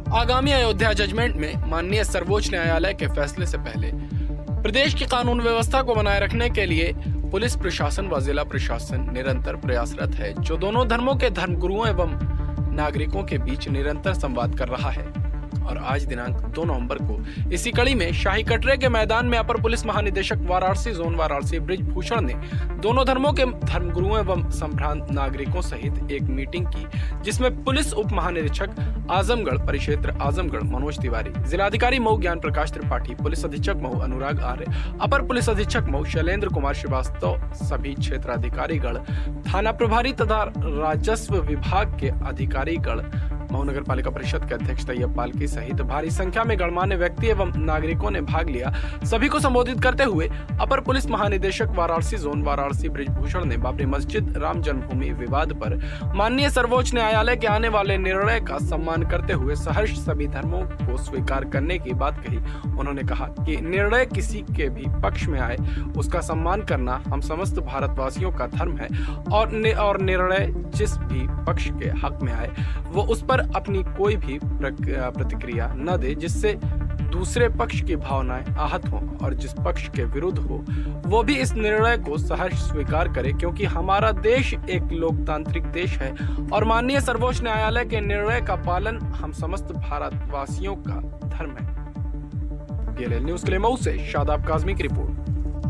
आगामी अयोध्या जजमेंट में माननीय सर्वोच्च न्यायालय के फैसले से पहले प्रदेश की कानून व्यवस्था को बनाए रखने के लिए पुलिस प्रशासन व जिला प्रशासन निरंतर प्रयासरत है, जो दोनों धर्मों के धर्मगुरुओं एवं नागरिकों के बीच निरंतर संवाद कर रहा है। और आज दिनांक 2 नवंबर को इसी कड़ी में शाही कटरे के मैदान में अपर पुलिस महानिदेशक वाराणसी जोन वाराणसी बृजभूषण ने दोनों धर्मों के धर्मगुरुओं एवं संभ्रांत नागरिकों सहित एक मीटिंग की, जिसमें पुलिस उप महानिरीक्षक आजमगढ़ परिक्षेत्र आजमगढ़ मनोज तिवारी, जिलाधिकारी मऊ ज्ञान प्रकाश त्रिपाठी, पुलिस अधीक्षक मऊ अनुराग आर्य, अपर पुलिस अधीक्षक मऊ शैलेंद्र कुमार श्रीवास्तव, सभी क्षेत्राधिकारीगण, थाना प्रभारी तथा राजस्व विभाग के अधिकारीगण, मऊ नगर पालिका परिषद के अध्यक्ष तैयब पालकी सहित भारी संख्या में गणमान्य व्यक्ति एवं नागरिकों ने भाग लिया। सभी को संबोधित करते हुए अपर पुलिस महानिदेशक वाराणसी जोन वाराणसी बृजभूषण ने बाबरी मस्जिद राम जन्मभूमि विवाद पर माननीय सर्वोच्च न्यायालय के आने वाले निर्णय का सम्मान करते हुए सहर्ष सभी धर्मों को स्वीकार करने की बात कही। उन्होंने कहा कि निर्णय किसी के भी पक्ष में आए उसका सम्मान करना हम समस्त भारतवासियों का धर्म है और निर्णय जिस भी पक्ष के हक में आए वो उस पर अपनी कोई भी प्रतिक्रिया न दे जिससे दूसरे पक्ष की भावनाएं आहत हों, और जिस पक्ष के विरुद्ध हो वो भी इस निर्णय को सहर्ष स्वीकार करे, क्योंकि हमारा देश एक लोकतांत्रिक देश है और माननीय सर्वोच्च न्यायालय के निर्णय का पालन हम समस्त भारतवासियों का धर्म है। DLL न्यूज के लिए मऊ से शादाब काजमी की रिपोर्ट।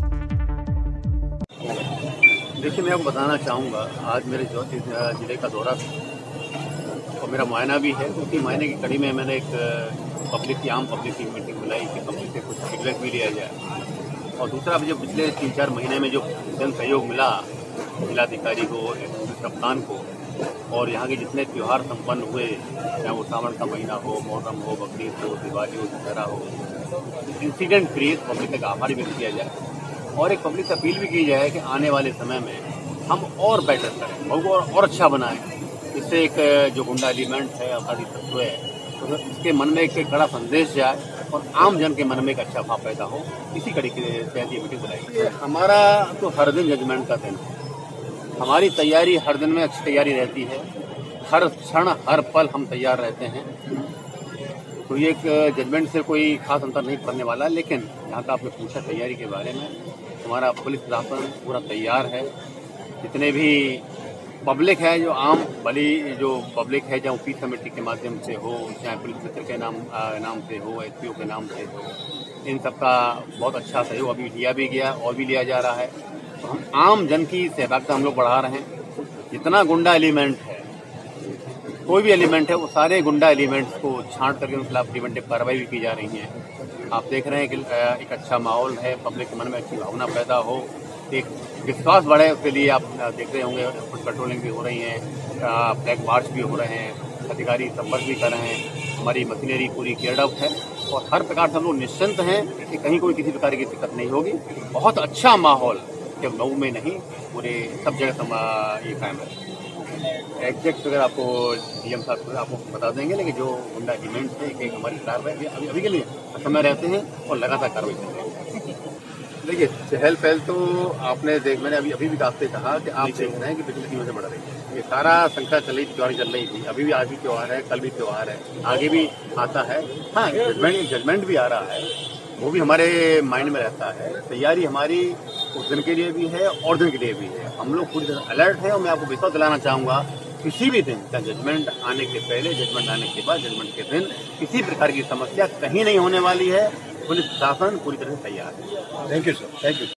देखिए, मैं आपको बताना चाहूँगा, आज मेरे जिले का दौरा था और मेरा मुआयना भी है। उसी मुआयने की कड़ी में मैंने एक आम पब्लिक की मीटिंग बुलाई कि पब्लिक से कुछ फीडबैक भी लिया जाए। और दूसरा, जो पिछले 3-4 महीने में जो जन सहयोग मिला जिलाधिकारी को, कप्तान को, और यहाँ के जितने त्यौहार संपन्न हुए, चाहे वो सावन का महीना हो, मुहर्रम हो, बकरीद हो, दिवाली हो, दशहरा हो, इंसिडेंट फ्री पब्लिक का आभार व्यक्त किया जाए और एक पब्लिक से अपील भी की जाए कि आने वाले समय में हम और बेटर करें, मऊ को और अच्छा बनाएं। इससे एक जो गुंडा एलिमेंट है, अपराधी तत्व है, तो इसके मन में एक कड़ा संदेश जाए और आम जन के मन में एक अच्छा भाव पैदा हो। इसी कड़ी के तहत ये मीटिंग बुलाई। हमारा तो हर दिन जजमेंट का दिन है। हमारी तैयारी हर दिन में अच्छी तैयारी रहती है, हर क्षण हर पल हम तैयार रहते हैं। तो ये एक जजमेंट से कोई खास अंतर नहीं पड़ने वाला, लेकिन यहाँ का आपने पूछा तैयारी के बारे में, हमारा पुलिस प्रशासन पूरा तैयार है। जितने भी पब्लिक है, जो आम भली जो पब्लिक है, चाहे पीस कमेटी के माध्यम से हो, चाहे पुलिस मित्र के नाम से हो, SPO के नाम से हो, इन सब का बहुत अच्छा सहयोग अभी लिया भी गया और भी लिया जा रहा है। तो हम आम जन की सहभागिता हम लोग बढ़ा रहे हैं। जितना गुंडा एलिमेंट है, कोई भी एलिमेंट है, वो सारे गुंडा एलिमेंट्स को छांट करके उनके खिलाफ प्रिवेंटिव कार्रवाई भी की जा रही है। आप देख रहे हैं कि एक अच्छा माहौल है, पब्लिक के मन में अच्छी भावना पैदा हो, एक विश्वास बढ़े, उसके लिए आप देख रहे होंगे कुछ पेट्रोलिंग भी हो रही है, फ्लैग मार्च भी हो रहे हैं, अधिकारी संपर्क भी कर रहे हैं, हमारी मशीनरी पूरी केयर्ड अप है और हर प्रकार से हम लोग निश्चिंत हैं कि कहीं कोई किसी प्रकार की दिक्कत नहीं होगी। बहुत अच्छा माहौल जब मऊ में नहीं, पूरे सब जगह ये कायम है। एग्जैक्ट अगर आपको DM साहब आपको बता देंगे, लेकिन जो गुंडा एलिमेंट है एक हमारी कार्रवाई अभी के लिए समय रहते हैं और लगातार कार्रवाई कर रहे हैं। देखिए, चहल पहल तो मैंने अभी भी आपसे कहा कि आप देख रहे हैं कि पिछले दिनों से बढ़ रही है। ये सारा संख्या त्योहार चल रही थी, अभी भी आज भी त्योहार है, कल भी त्योहार है, आगे भी आता है। हाँ, जजमेंट भी आ रहा है, वो भी हमारे माइंड में रहता है। तैयारी हमारी उस दिन के लिए भी है और दिन के लिए भी है। हम लोग पूरी तरह अलर्ट है और मैं आपको विश्वास दिलाना चाहूँगा, किसी भी दिन, चाहे जजमेंट आने के पहले, जजमेंट आने के बाद, जजमेंट के दिन, किसी प्रकार की समस्या कहीं नहीं होने वाली है। पुलिस प्रशासन पूरी तरह से तैयार है। Thank you sir, thank you.